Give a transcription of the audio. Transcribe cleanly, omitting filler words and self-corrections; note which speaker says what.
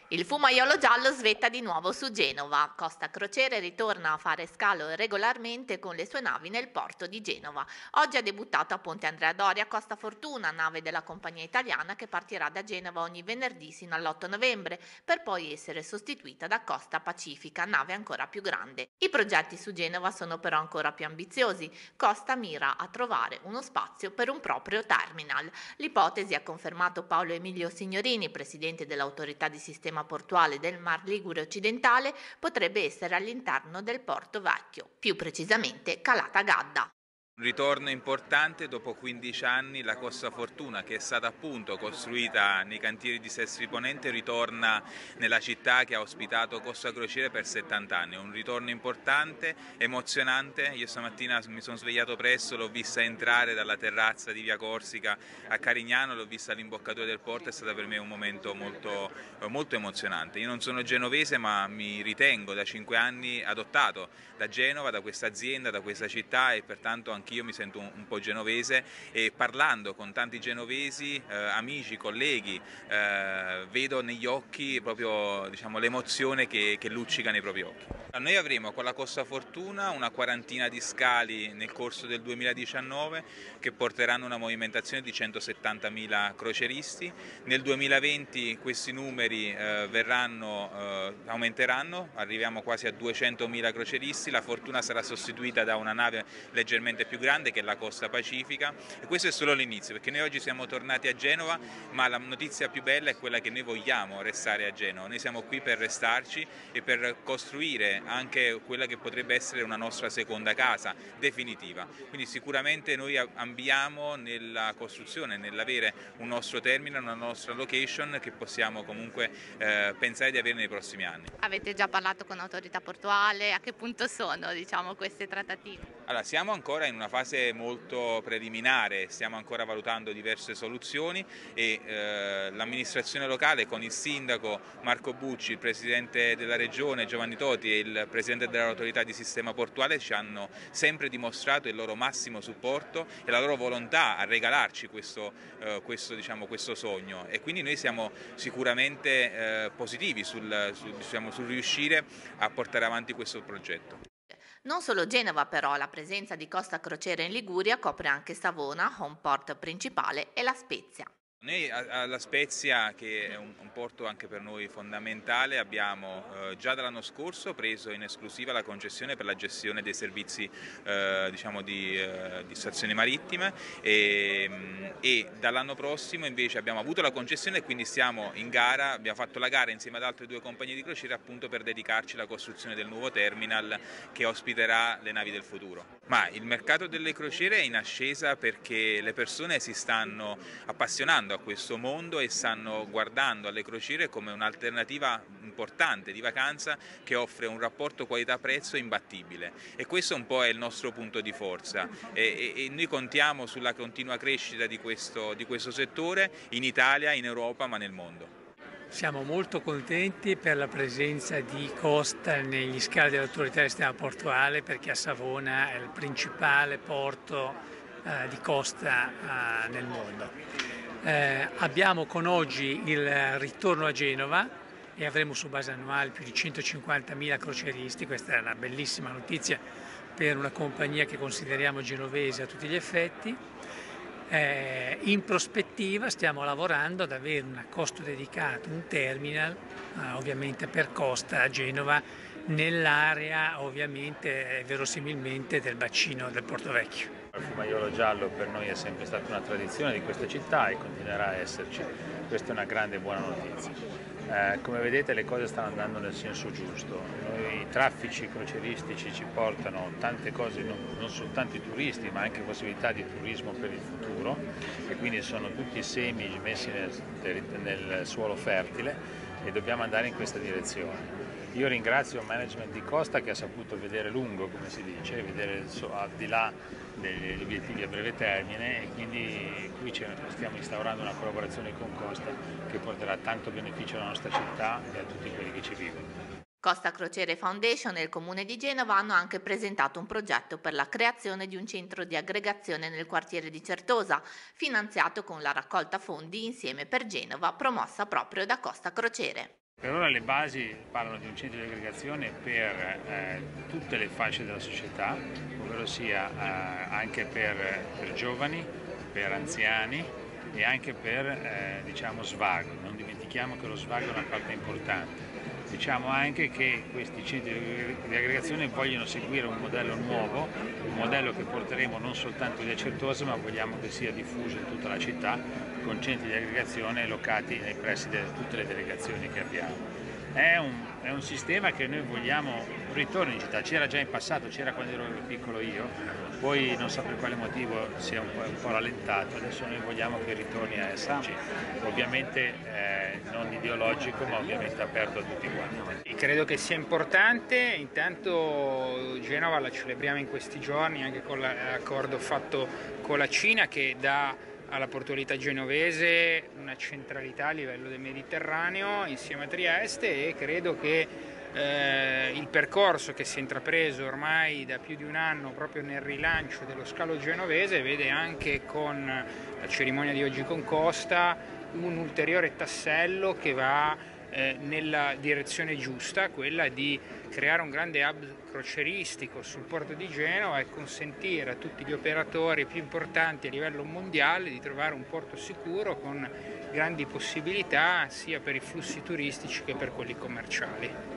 Speaker 1: Il fumaiolo giallo svetta di nuovo su Genova. Costa Crociere ritorna a fare scalo regolarmente con le sue navi nel porto di Genova. Oggi ha debuttato a Ponte Andrea Doria Costa Fortuna, nave della compagnia italiana che partirà da Genova ogni venerdì sino all'8 novembre, per poi essere sostituita da Costa Pacifica, nave ancora più grande. I progetti su Genova sono però ancora più ambiziosi. Costa mira a trovare uno spazio per un proprio terminal. L'ipotesi ha confermato Paolo Emilio Signorini, presidente dell'autorità di sistema portuale del Mar Ligure occidentale, potrebbe essere all'interno del Porto Vecchio, più precisamente Calata Gadda.
Speaker 2: Un ritorno importante dopo 15 anni, la Costa Fortuna, che è stata appunto costruita nei cantieri di Sestri Ponente, ritorna nella città che ha ospitato Costa Crociere per 70 anni. È un ritorno importante, emozionante. Io stamattina mi sono svegliato presto, l'ho vista entrare dalla terrazza di Via Corsica a Carignano, l'ho vista all'imboccatura del porto, è stato per me un momento molto emozionante. Io non sono genovese, ma mi ritengo da 5 anni adottato da Genova, da questa azienda, da questa città, e pertanto anch'io mi sento un po' genovese, e parlando con tanti genovesi, amici, colleghi, vedo negli occhi proprio, diciamo, l'emozione che luccica nei propri occhi. Noi avremo con la Costa Fortuna una quarantina di scali nel corso del 2019 che porteranno una movimentazione di 170.000 croceristi. Nel 2020 questi numeri aumenteranno, arriviamo quasi a 200.000 croceristi. La Fortuna sarà sostituita da una nave leggermente più grande, che è la Costa Pacifica, e questo è solo l'inizio, perché noi oggi siamo tornati a Genova, ma la notizia più bella è quella che noi vogliamo restare a Genova. Noi siamo qui per restarci e per costruire anche quella che potrebbe essere una nostra seconda casa definitiva. Quindi sicuramente noi ambiamo nella costruzione, nell'avere un nostro terminal, una nostra location che possiamo comunque pensare di avere nei prossimi anni.
Speaker 1: Avete già parlato con l'autorità portuale? A che punto sono, diciamo, queste trattative?
Speaker 2: Allora, siamo ancora in una fase molto preliminare, stiamo ancora valutando diverse soluzioni, e l'amministrazione locale con il sindaco Marco Bucci, il presidente della regione Giovanni Toti e il presidente dell'autorità di sistema portuale ci hanno sempre dimostrato il loro massimo supporto e la loro volontà a regalarci questo sogno, e quindi noi siamo sicuramente positivi sul riuscire a portare avanti questo progetto.
Speaker 1: Non solo Genova però, la presenza di Costa Crociere in Liguria copre anche Savona, home port principale, e La Spezia.
Speaker 2: Noi a La Spezia, che è un porto anche per noi fondamentale, abbiamo già dall'anno scorso preso in esclusiva la concessione per la gestione dei servizi diciamo di stazioni marittime, e dall'anno prossimo invece abbiamo avuto la concessione, e quindi stiamo in gara, abbiamo fatto la gara insieme ad altre due compagnie di crociera appunto per dedicarci alla costruzione del nuovo terminal che ospiterà le navi del futuro. Ma il mercato delle crociere è in ascesa perché le persone si stanno appassionando a questo mondo e stanno guardando alle crociere come un'alternativa importante di vacanza che offre un rapporto qualità-prezzo imbattibile, e questo un po' è il nostro punto di forza, e noi contiamo sulla continua crescita di questo settore in Italia, in Europa, ma nel mondo.
Speaker 3: Siamo molto contenti per la presenza di Costa negli scali dell'autorità del sistema portuale, perché a Savona è il principale porto di costa nel mondo. Abbiamo con oggi il ritorno a Genova e avremo su base annuale più di 150.000 croceristi. Questa è una bellissima notizia per una compagnia che consideriamo genovese a tutti gli effetti. In prospettiva stiamo lavorando ad avere un costo dedicato, un terminal ovviamente per Costa a Genova, nell'area ovviamente verosimilmente del bacino del Porto Vecchio.
Speaker 4: Il fumaiolo giallo per noi è sempre stata una tradizione di questa città e continuerà a esserci. Questa è una grande buona notizia. Come vedete le cose stanno andando nel senso giusto. I traffici croceristici ci portano tante cose, non soltanto i turisti, ma anche possibilità di turismo per il futuro, e quindi sono tutti semi messi nel suolo fertile e dobbiamo andare in questa direzione. Io ringrazio il management di Costa che ha saputo vedere lungo, come si dice, vedere al di là degli obiettivi a breve termine, e quindi qui stiamo instaurando una collaborazione con Costa che porterà tanto beneficio alla nostra città e a tutti quelli che ci vivono.
Speaker 1: Costa Crociere Foundation e il Comune di Genova hanno anche presentato un progetto per la creazione di un centro di aggregazione nel quartiere di Certosa, finanziato con la raccolta fondi Insieme per Genova, promossa proprio da Costa Crociere.
Speaker 4: Per ora le basi parlano di un centro di aggregazione per tutte le fasce della società, ovvero sia anche per giovani, per anziani e anche per diciamo svago. Non dimentichiamo che lo svago è una parte importante. Diciamo anche che questi centri di aggregazione vogliono seguire un modello nuovo, un modello che porteremo non soltanto lì a Certosa, ma vogliamo che sia diffuso in tutta la città, con centri di aggregazione locati nei pressi di tutte le delegazioni che abbiamo. È un sistema che noi vogliamo ritorni in città, c'era già in passato, c'era quando ero piccolo io, poi non so per quale motivo si è un po' rallentato, adesso noi vogliamo che ritorni a esserci, ovviamente non ideologico ma ovviamente aperto a tutti quanti.
Speaker 5: Credo che sia importante, intanto Genova la celebriamo in questi giorni anche con l'accordo fatto con la Cina che dà alla portualità genovese una centralità a livello del Mediterraneo insieme a Trieste, e credo che il percorso che si è intrapreso ormai da più di un anno proprio nel rilancio dello scalo genovese vede anche con la cerimonia di oggi con Costa un ulteriore tassello che va nella direzione giusta, quella di creare un grande hub crocieristico sul porto di Genova e consentire a tutti gli operatori più importanti a livello mondiale di trovare un porto sicuro con grandi possibilità sia per i flussi turistici che per quelli commerciali.